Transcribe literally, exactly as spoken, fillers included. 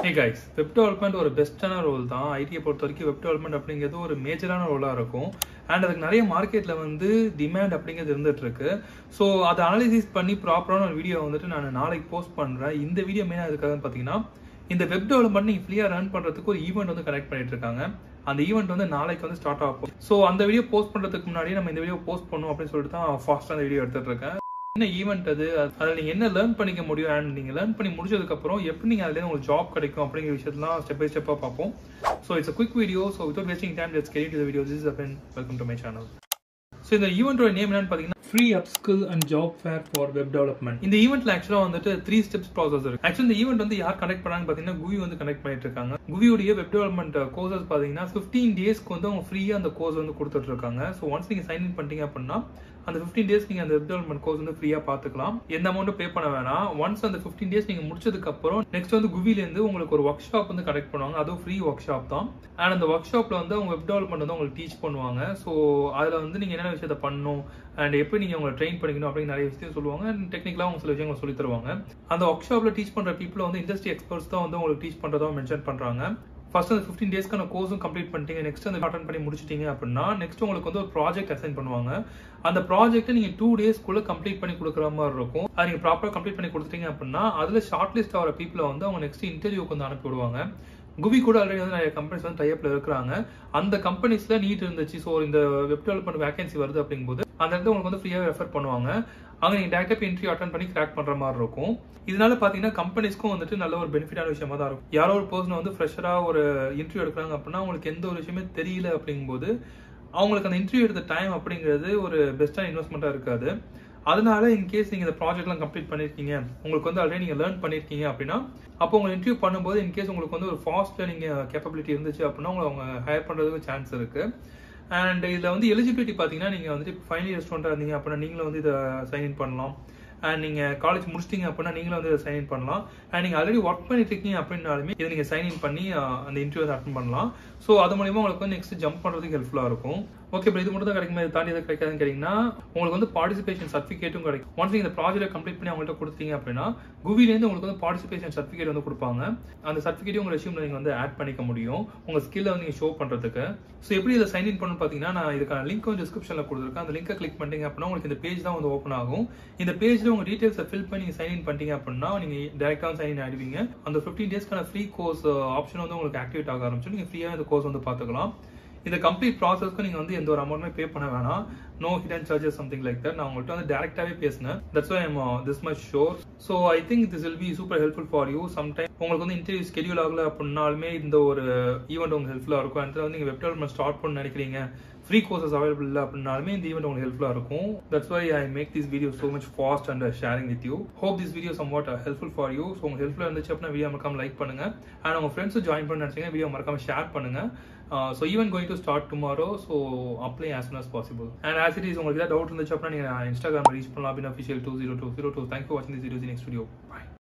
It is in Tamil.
Hey guys, web development ஒரு பெஸ்டான ரோல் தான். ஐடியை பொறுத்த வரைக்கும் வெப் டெவலப்மெண்ட் அப்படிங்கிறது ஒரு மேஜரான ரோலாக இருக்கும். அண்ட் அதுக்கு நிறைய மார்க்கெட்டில் வந்து டிமாண்ட் அப்படிங்கிறது இருந்துட்டு இருக்கு. ஸோ அதை அனலைசிஸ் பண்ணி ப்ராப்பரான ஒரு வீடியோ வந்துட்டு நான் நாளைக்கு போஸ்ட் பண்ணுறேன். இந்த வீடியோ மெயினாக எதுக்காகன்னு பார்த்தீங்கன்னா, இந்த வெப் டெவலப்மெண்ட் நீங்கள் ஃப்ரீயாக ரன் பண்ணுறதுக்கு ஒரு ஈவெண்ட் வந்து கனெக்ட் பண்ணிட்டு இருக்காங்க. அந்த ஈவெண்ட் வந்து நாளைக்கு வந்து ஸ்டார்ட் ஆகும். ஸோ அந்த வீடியோ போஸ்ட் பண்ணுறதுக்கு முன்னாடி நம்ம இந்த வீடியோ போஸ்ட் பண்ணணும் அப்படின்னு சொல்லிட்டு தான் ஃபாஸ்ட்டாக அந்த வீடியோ எடுத்துட்டு இருக்கேன். என்ன ஈவெண்ட் அது, அதில் நீங்கள் என்ன லேர்ன் பண்ணிக்க முடியும், அண்ட் நீங்கள் லேர்ன் பண்ணி முடிச்சதுக்கப்புறம் எப்படி நீங்கள் அதில் உங்களுக்கு ஜாப் கிடைக்கும் அப்படிங்கிற விஷயத்தெல்லாம் ஸ்டெப் பை ஸ்டெப்பாக பார்ப்போம். So it's a quick video, so without wasting time, let's get into the video. This is abin. Welcome to my channel. So இந்த ஈவெண்ட்டோட நேம் என்னன்னு பார்த்தீங்கன்னா, free upskill and job fair for web development. இந்த ஈவெண்ட்ல ஆக்சுவலாக வந்துட்டு த்ரீ ஸ்டெப்ஸ் ப்ராசஸ் இருக்கு. ஆக்சுவலி இந்த ஈவெண்ட் வந்து யார் கனெக்ட் பண்ணாங்கன்னு பார்த்தீங்கன்னா, குவி வந்து கனெக்ட் பண்ணிட்டு இருக்காங்க. குவியோடைய வெப் டெவலப்மெண்ட் கோர்சஸ் பார்த்தீங்கன்னா ஃபிஃப்டீன் டேஸ்க்கு வந்து அவங்க ஃப்ரீயாக அந்த கோர்ஸ் வந்து கொடுத்துட்டு இருக்காங்க. ஸோ ஒன்ஸ் நீங்கள் சைன் இன் பண்ணிட்டீங்க அப்படின்னா அந்த ஃபிஃப்டீன் டேஸ் நீங்கள் அந்த வெப் டெவலப்மெண்ட் கோர்ஸ் வந்து ஃப்ரீயாக பார்த்துக்கலாம். எந்த அமௌண்ட்டும் பே பண்ண வேணாம். ஒன்ஸ் அந்த ஃபிஃப்டீன் டேஸ் நீங்கள் முடிச்சதுக்கு அப்புறம் நெக்ஸ்ட் வந்து குவிலேருந்து உங்களுக்கு ஒரு ஒர்க் ஷாப் வந்து கனெக்ட் பண்ணுவாங்க. அதுவும் ஃப்ரீ ஒர்க் ஷாப் தான். அண்ட் அந்த ஒர்க் ஷாப்ல வந்து அவங்க வெப் டெவலப்மெண்ட் வந்து உங்களுக்கு டீச் பண்ணுவாங்க. ஸோ அதில் வந்து நீங்கள் என்னென்ன விஷயத்தை பண்ணணும் அண்ட் எப்படி நீங்கள் உங்களை ட்ரெயின் பண்ணிக்கணும் அப்படின்னு நிறைய விஷயம் சொல்லுவாங்க. அண்ட் டெக்னிக்கலாக அவங்க சில விஷயங்களை சொல்லி தருவாங்க. அந்த ஒர்க் ஷாப்ல டீச் பண்ணுற பீப்புள் வந்து இண்டஸ்ட்ரி எக்ஸ்பர்ட்ஸ் தான் வந்து உங்களுக்கு டீச் பண்ணுறதா மென்ஷன் பண்ணுறாங்க. ஃபர்ஸ்ட் அந்த ஃபிஃப்டீன் டேஸ்க்கான கோர்ஸும் கம்ப்ளீட் பண்ணிட்டீங்க, நெக்ஸ்ட் அந்த அட்டன் பண்ணி முடிச்சிட்டீங்க அப்படின்னா நெக்ஸ்ட் உங்களுக்கு வந்து ஒரு ப்ராஜெக்ட் அசைன் பண்ணுவாங்க. அந்த ப்ராஜெக்ட்டை நீங்கள் டூ டேஸ்க்குள்ள கம்ப்ளீட் பண்ணி கொடுக்குற மாதிரி இருக்கும். அது நீங்கள் ப்ராப்பராக கம்ப்ளீட் பண்ணி கொடுத்துட்டீங்க அப்படின்னா அதில் ஷார்ட் லிஸ்ட் ஆகிற பீப்புளை வந்து அவங்க நெக்ஸ்ட் இன்டர்வியூக்கு வந்து அனுப்பி விடுவாங்க. குவி கூட ஆல்ரெடி வந்து நிறைய கம்பெனிஸ் வந்து டைப்ல இருக்கிறாங்க. அந்த கம்பெனிஸ்ல நீட் இருந்துச்சு, ஸோ இந்த வெப் டெவலப்மெண்ட் வேகன்சி வருது அப்படிங்கும்போது அந்த இடத்துல உங்களுக்கு வந்து ஃப்ரீயாக ரெஃபர் பண்ணுவாங்க. அங்கே நீங்கள் டேரக்டாக இன்டர்வியூ அட்டன் பண்ணி கிராக் பண்ணுற மாதிரி இருக்கும். இதனால பார்த்தீங்கன்னா கம்பெனிஸ்க்கும் வந்துட்டு நல்ல ஒரு பெனிஃபிட்டான விஷயமா தான் இருக்கும். யாரோ ஒரு பர்சன் வந்து ஃப்ரெஷராக ஒரு இன்டர்வியூ எடுக்கிறாங்க அப்படின்னா அவங்களுக்கு எந்த ஒரு விஷயமே தெரியல அப்படிங்கும்போது அவங்களுக்கு அந்த இன்டர்வியூ எடுத்த டைம் அப்படிங்கிறது ஒரு பெஸ்ட்டான இன்வெஸ்ட்மெண்ட்டாக இருக்காது. அதனால இன்கேஸ் நீங்கள் இந்த ப்ராஜெக்ட்லாம் கம்ப்ளீட் பண்ணியிருக்கீங்க, உங்களுக்கு வந்து ஆல்ரெடி நீங்கள் லேர்ன் பண்ணியிருக்கீங்க அப்படின்னா அப்போ உங்களை இன்டர்வியூ பண்ணும்போது இன்கேஸ் உங்களுக்கு வந்து ஒரு ஃபாஸ்ட்டில் நீங்கள் கேப்பபிலிட்டி இருந்துச்சு அப்படின்னா உங்களை அவங்க ஹையர் பண்ணுறதுக்கு சான்ஸ் இருக்குது. அண்ட் இதில் வந்து எலிஜிபிலிட்டி பார்த்தீங்கன்னா நீங்கள் வந்துட்டு ஃபைனல் இயர் ஸ்டூடெண்ட்டாக இருந்தீங்க அப்படின்னா நீங்களும் வந்து இதை சைன் இன் பண்ணலாம். அண்ட் நீங்கள் காலேஜ் முடிச்சிட்டீங்க அப்படின்னா நீங்களும் வந்து இதை சைன் இன் பண்ணலாம். அண்ட் நீங்கள் ஆல்ரெடி ஒர்க் பண்ணிட்டு இருக்கீங்க அப்படின்னாலுமே இதை நீங்கள் சைன் இன் பண்ணி அந்த இன்டர்வியூ அட்டன் பண்ணலாம். ஸோ அது மூலியமாக உங்களுக்கு வந்து நெக்ஸ்ட் ஜம்ப் பண்ணுறதுக்கு ஹெல்ப்ஃபுல்லாக இருக்கும். ஓகே, இப்போ இது மட்டும் தான் கிடைக்குமா, இது தாண்டி எதாவது கிடைக்காதுன்னு கேட்டிங்கன்னா உங்களுக்கு வந்து பார்ட்டிசிபேஷன் சர்டிஃபிகேட்டும் கிடைக்கும். ஒன்ஸ் நீங்கள் இந்த ப்ராஜெக்ட் கம்ப்ளீட் பண்ணி அவங்கள்ட்ட கொடுத்தீங்க அப்படின்னா குவிலேருந்து உங்களுக்கு வந்து பார்ட்டிசிபேஷன் சர்டிஃபிகேட் வந்து கொடுப்பாங்க. அந்த சர்டிஃபிகேட்டையும் உங்கள் ரெஸ்யூமில் நீங்கள் வந்து ஆட் பண்ணிக்க முடியும் உங்கள் ஸ்கில்லை வந்து நீங்கள் ஷோ பண்ணுறதுக்கு. ஸோ எப்படி இதை சைன் இன் பண்ணணும்னு பார்த்தீங்கன்னா நான் இதுக்கான லிங்க் வந்து டிஸ்கிரிப்ஷனில் கொடுத்துருக்கேன். அந்த லிங்கை கிளிக் பண்ணிட்டீங்க அப்படின்னா உங்களுக்கு இந்த பேஜ் தான் வந்து ஓப்பன் ஆகும். இந்த பேஜில் உங்கள் டீட்டெயில்ஸை ஃபில் பண்ணி நீங்கள் சைன் இன் பண்ணிட்டீங்க அப்படின்னா நீங்கள் டேரெக்டாக சைன் இன் ஆகிடுவீங்க. அந்த ஃபிஃப்டீன் டேஸ்க்கான ஃப்ரீ கோர்ஸ் ஆப்ஷன் வந்து உங்களுக்கு ஆக்டிவேட் ஆக ஆரம்பிச்சு நீங்கள் ஃப்ரீயாக இந்த கோர்ஸ் வந்து பார்த்துக்கலாம். இந்த கம்ப்ளீட் ப்ராசஸ்க்கு நீங்கள் வந்து எந்த ஒரு அமௌண்ட்டுமே பே பண்ண வேணாம். No hidden charges something like that. நான் உங்கள்கிட்ட வந்து டேரக்டாகவே பேசினேன். That's why I'm this much sure. So I think this will be super helpful for you. Sometime உங்களுக்கு வந்து இன்டர்வியூ ஸ்கெடியூல் ஆகல அப்படின்னாலுமே இந்த ஒரு ஈவெண்ட் உங்களுக்கு ஹெல்ப்ஃபுல்லாக இருக்கும். அண்ட் வந்து நீங்கள் வெப் டெவலப்மெண்ட் ஸ்டார்ட் பண்ண நினைக்கிறீங்க, ஃப்ரீ கோர்சஸ் அவைலபிள் இல்லை அப்படின்னாலுமே இந்த ஈவெண்ட் உங்களுக்கு ஹெல்ப்ஃபுல்லாக இருக்கும். That's why I make this video so much fast and sharing with you. Hope this video somewhat helpful for you. So உங்களுக்கு ஹெல்ப்ஃபுல்லாக இருந்துச்சு அப்படின்னா வீடியோ மறக்காம லைக் பண்ணுங்க. அண்ட் உங்கள் ஃப்ரெண்ட்ஸும் ஜாயின் பண்ண நினைச்சீங்க வீடியோ மறக்காம ஷேர் பண்ணுங்க. So event going to start tomorrow. So apply as soon as possible. And as it is உங்களுக்கு ஏதாவது டவுட் இருந்துச்சு அப்படின்னா நீங்கள் இன்ஸ்டாகிராம் ரீச் பண்ணலாம் அப்படின்னு official two zero two zero two. Thank you for வாட்சிங் this videos. Next video. Bye.